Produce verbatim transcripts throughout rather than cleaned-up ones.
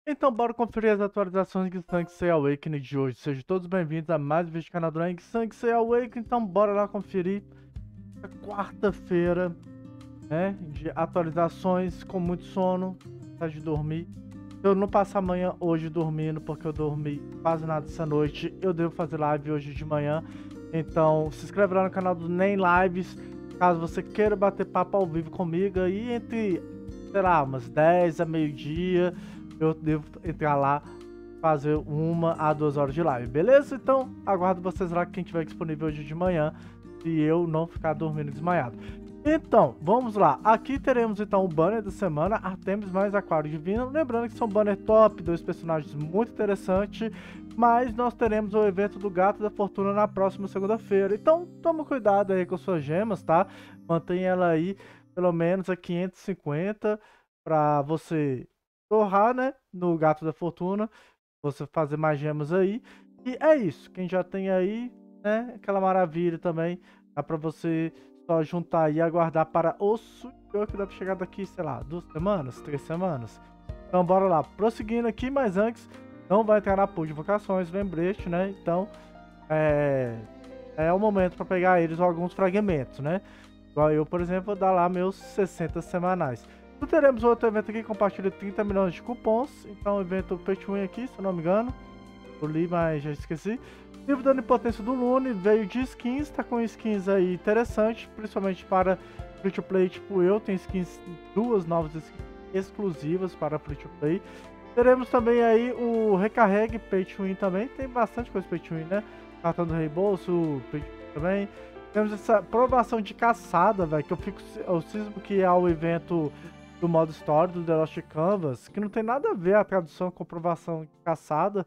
Então, bora conferir as atualizações de Sanctuary Awakening de hoje. Sejam todos bem-vindos a mais um vídeo do canal do Rank Sanctuary Awakening. Então, bora lá conferir a quarta-feira, né, de atualizações com muito sono, vontade de dormir. Eu não passo amanhã hoje dormindo, porque eu dormi quase nada essa noite. Eu devo fazer live hoje de manhã. Então, se inscreve lá no canal do Nem Lives, caso você queira bater papo ao vivo comigo aí entre, sei lá, umas dez a meio-dia. Eu devo entrar lá, fazer uma a duas horas de live, beleza? Então, aguardo vocês lá, quem tiver disponível hoje de manhã, se eu não ficar dormindo desmaiado. Então, vamos lá. Aqui teremos então o banner da semana, Artemis mais Aquário Divino. Lembrando que são banner top, dois personagens muito interessantes. Mas nós teremos o evento do Gato da Fortuna na próxima segunda-feira. Então, toma cuidado aí com suas gemas, tá? Mantenha ela aí, pelo menos a quinhentos e cinquenta, para você torrar, né, no Gato da Fortuna, você fazer mais gemas aí. E é isso, quem já tem aí, né, aquela maravilha também, dá pra você só juntar e aguardar para o Suiô, que deve chegar daqui, sei lá, duas semanas, três semanas. Então bora lá, prosseguindo aqui, mas antes, não vai entrar na pool de vocações, lembrete, né, então é, é o momento para pegar eles alguns fragmentos, né. Igual eu, por exemplo, vou dar lá meus sessenta semanais. Teremos outro evento aqui, compartilha trinta milhões de cupons. Então, evento Pay to Win aqui, se eu não me engano. Eu li, mas já esqueci. Livro da Onipotência do Lune, veio de skins, tá com skins aí interessantes, principalmente para free to play, tipo eu. Tem skins, duas novas skins exclusivas para free to play. Teremos também aí o Recarregue Pay to Win também. Tem bastante coisa Pay to Win, né? Cartão do reembolso, Pay to Win também. Temos essa provação de caçada, velho, que eu fico, eu cismo que é o evento do modo história do The Lost Canvas, que não tem nada a ver a tradução com provação de caçada,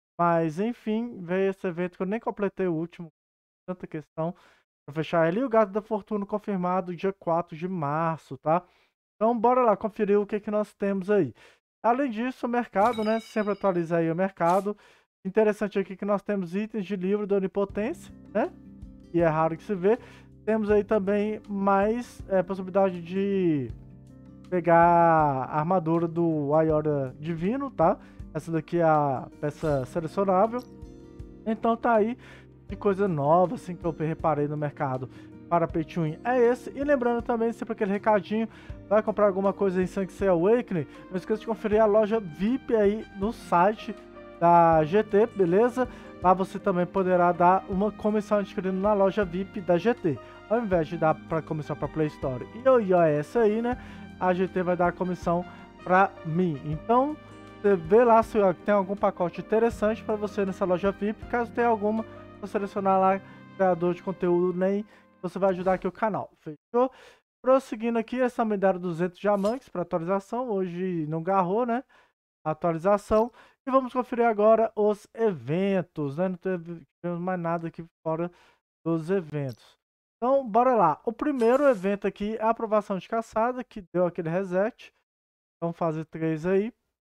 mas enfim, veio esse evento que eu nem completei o último, tanta questão para fechar ele. E o Gato da Fortuna confirmado dia quatro de março, tá? Então bora lá conferir o que que nós temos aí. Além disso, o mercado, né, sempre atualiza aí o mercado. Interessante aqui que nós temos itens de livro da Onipotência, né? E é raro que se vê. Temos aí também mais é, possibilidade de pegar a armadura do Ayora Divino, tá? Essa daqui é a peça selecionável. Então tá aí de coisa nova, assim, que eu reparei no mercado para Pay to Win é esse. E lembrando também, sempre aquele recadinho, vai comprar alguma coisa em Sanctuary Awakening, não esqueça de conferir a loja V I P aí no site da G T, beleza? Lá você também poderá dar uma comissão adquirindo na loja V I P da G T. Ao invés de dar para comissão para Play Store e o iOS aí, né? A G T vai dar a comissão para mim. Então, você vê lá se tem algum pacote interessante para você nessa loja V I P. Caso tenha alguma, vou selecionar lá criador de conteúdo, nem você vai ajudar aqui o canal. Fechou? Prosseguindo aqui, essa me deram duzentos diamantes para atualização. Hoje não garrou, né? A atualização. E vamos conferir agora os eventos, né? Não temos mais nada aqui fora dos eventos. Então, bora lá. O primeiro evento aqui é a aprovação de caçada, que deu aquele reset. Vamos fazer três aí.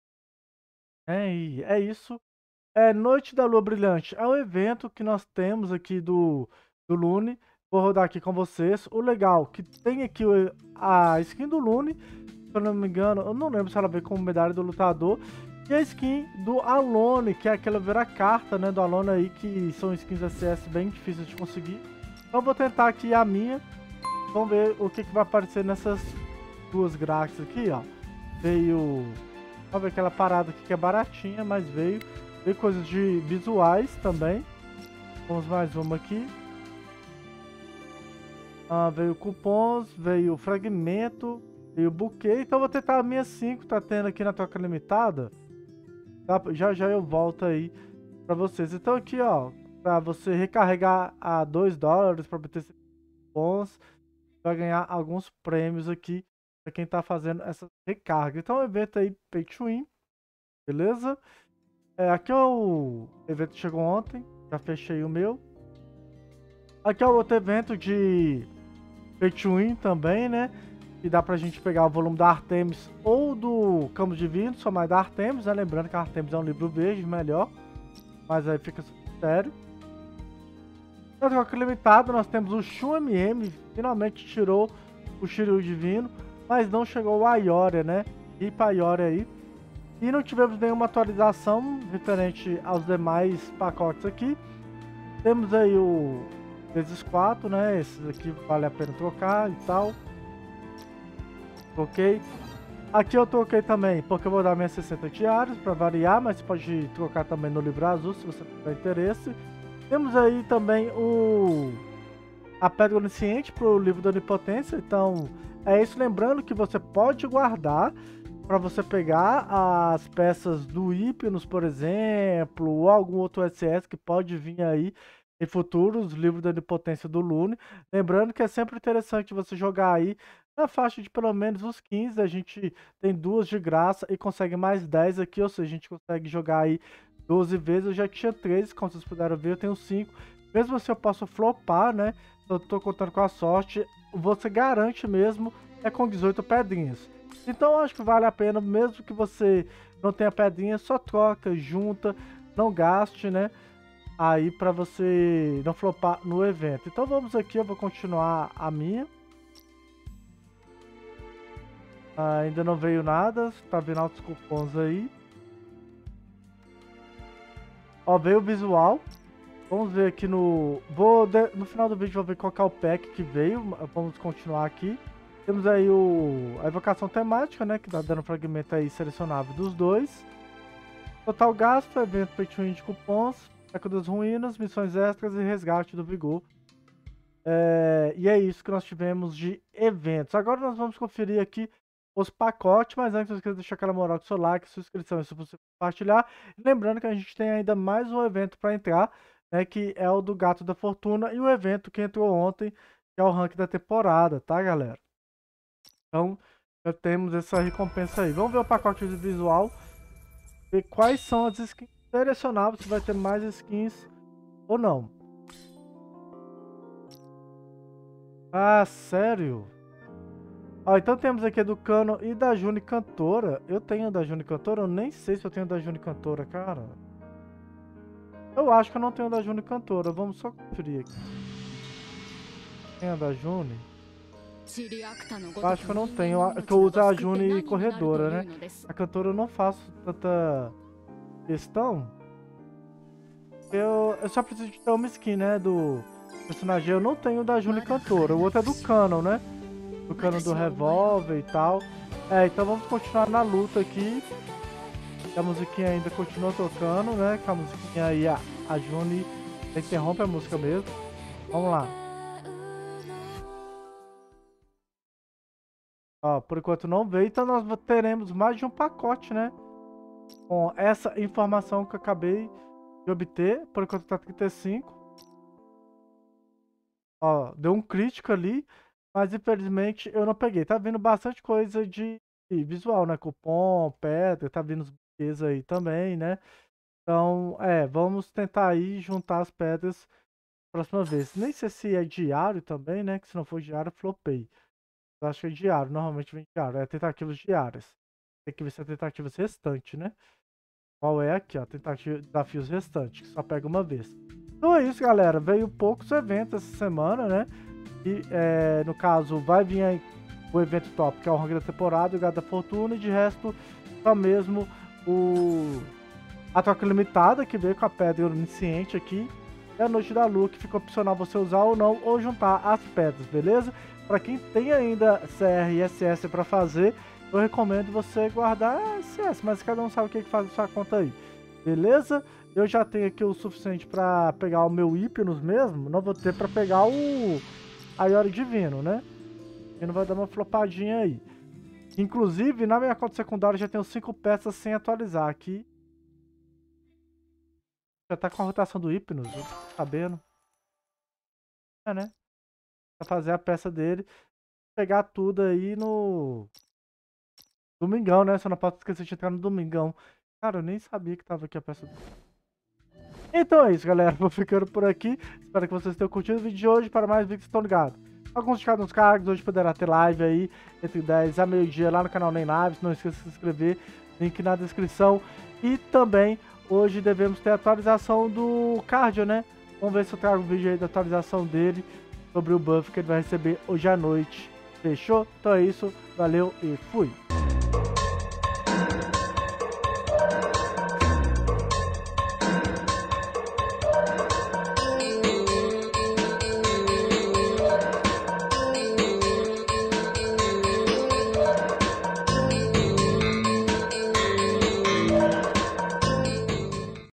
É, e é isso. É Noite da Lua Brilhante. É um evento que nós temos aqui do, do Lune. Vou rodar aqui com vocês. O legal que tem aqui a skin do Lune. Se eu não me engano, eu não lembro se ela veio como medalha do lutador. E a skin do Alone, que é aquela vera carta, né, do Alone aí, que são skins S S bem difíceis de conseguir. Então vou tentar aqui a minha. Vamos ver o que, que vai aparecer nessas duas grátis aqui, ó. Veio... Vamos ver aquela parada aqui que é baratinha, mas veio. Veio coisas de visuais também. Vamos mais uma aqui. Ah, veio cupons, veio fragmento, veio buquê. Então vou tentar a minha cinco, tá tendo aqui na troca limitada. Tá? Já já eu volto aí pra vocês. Então aqui, ó, para você recarregar a dois dólares para obter cupons, vai ganhar alguns prêmios aqui para quem tá fazendo essa recarga. Então o evento aí Pay to Win, beleza? É, aqui é o evento que chegou ontem, já fechei o meu. Aqui é o outro evento de Pay to Win também, né? E dá pra gente pegar o volume da Artemis ou do Campo Divino, só mais da Artemis, né? Lembrando que a Artemis é um livro verde, melhor. Mas aí fica sério. Na troca limitada, nós temos o Shun M M, finalmente tirou o Shiryu Divino, mas não chegou o Ayora, né? E pra Ayora aí. E não tivemos nenhuma atualização referente aos demais pacotes aqui. Temos aí o vezes quatro, né? Esses aqui vale a pena trocar e tal. Ok. Aqui eu troquei também, porque eu vou dar minhas sessenta diárias para variar, mas você pode trocar também no livro azul se você tiver interesse. Temos aí também o a pedra onisciente para o livro da onipotência. Então é isso, lembrando que você pode guardar para você pegar as peças do Hypnos, por exemplo, ou algum outro S S que pode vir aí em futuros livros da onipotência do Lune. Lembrando que é sempre interessante você jogar aí na faixa de pelo menos uns quinze, a gente tem duas de graça e consegue mais dez aqui, ou seja, a gente consegue jogar aí doze vezes. Eu já tinha treze, como vocês puderam ver, eu tenho cinco. Mesmo assim eu posso flopar, né? Eu tô contando com a sorte, você garante mesmo é com dezoito pedrinhas. Então eu acho que vale a pena, mesmo que você não tenha pedrinha, só troca, junta, não gaste, né? Aí pra você não flopar no evento. Então vamos aqui, eu vou continuar a minha. Ah, ainda não veio nada, tá vendo altos cupons aí. Ó, veio o visual. Vamos ver aqui no... Vou de... No final do vídeo vou ver qual que é o pack que veio. Vamos continuar aqui. Temos aí o... a evocação temática, né? Que tá dando fragmento aí selecionável dos dois. Total gasto, evento pay to win de cupons. Eco das ruínas, missões extras e resgate do vigor. É... E é isso que nós tivemos de eventos. Agora nós vamos conferir aqui os pacotes, mas antes eu quero deixar aquela moral com o seu like, sua inscrição e se você compartilhar. Lembrando que a gente tem ainda mais um evento para entrar, né, que é o do Gato da Fortuna, e o evento que entrou ontem, que é o ranking da temporada, tá, galera? Então, já temos essa recompensa aí. Vamos ver o pacote visual, ver quais são as skins selecionáveis, se vai ter mais skins ou não. Ah, sério? Ó, então temos aqui a do Cano e da Juni Cantora. Eu tenho da Juni Cantora? Eu nem sei se eu tenho da Juni Cantora, cara. Eu acho que eu não tenho da Juni Cantora. Vamos só conferir aqui. Tem a da Juni? Eu acho que eu não tenho. Que eu uso a Juni Corredora, né? A Cantora eu não faço tanta questão. Eu, eu só preciso de ter uma skin, né? Do personagem. Eu não tenho da Juni Cantora. O outro é do Canon, né? Do cano do revólver e tal. É, então vamos continuar na luta aqui. A musiquinha ainda continua tocando, né? Com a musiquinha aí, a, a Juni interrompe a música mesmo. Vamos lá. Ó, por enquanto não veio, então nós teremos mais de um pacote, né? Com essa informação que eu acabei de obter. Por enquanto tá trinta e cinco. Ó, deu um crítico ali. Mas infelizmente eu não peguei. Tá vindo bastante coisa de visual, né? Cupom, pedra, tá vindo os buquês aí também, né? Então, é, vamos tentar aí juntar as pedras próxima vez. Nem sei se é diário também, né? Que se não for diário, flopei. Eu acho que é diário, normalmente vem diário. É tentativas diárias. Tem que ver se é tentativas restantes, né? Qual é aqui, ó? Tentativa, desafios restantes, que só pega uma vez. Então é isso, galera. Veio poucos eventos essa semana, né? E, é, no caso, vai vir aí o evento top, que é o ranking da temporada, o Gato da Fortuna, e de resto, só mesmo o a troca limitada, que veio com a pedra onisciente aqui, e a Noite da Lua, que fica opcional você usar ou não, ou juntar as pedras, beleza? Para quem tem ainda C R e S S para fazer, eu recomendo você guardar S S, mas cada um sabe o que, que faz na sua conta aí, beleza? Eu já tenho aqui o suficiente para pegar o meu Hypnos mesmo, não vou ter para pegar o Aiori Divino, né? E não vai dar uma flopadinha aí. Inclusive, na minha conta secundária já tenho cinco peças sem atualizar aqui. Já tá com a rotação do Hypnos, eu tô sabendo. É, né? Pra fazer a peça dele. Pegar tudo aí no... Domingão, né? Só não posso esquecer de entrar no Domingão. Cara, eu nem sabia que tava aqui a peça dele. Então é isso, galera. Vou ficando por aqui. Espero que vocês tenham curtido o vídeo de hoje. Para mais vídeos, estão ligados. Alguns ficaram nos cargos. Hoje poderá ter live aí entre dez a meio-dia lá no canal Nem Naves. Não esqueça de se inscrever. Link na descrição. E também hoje devemos ter a atualização do Cardio, né? Vamos ver se eu trago o vídeo aí da atualização dele sobre o buff que ele vai receber hoje à noite. Fechou? Então é isso. Valeu e fui!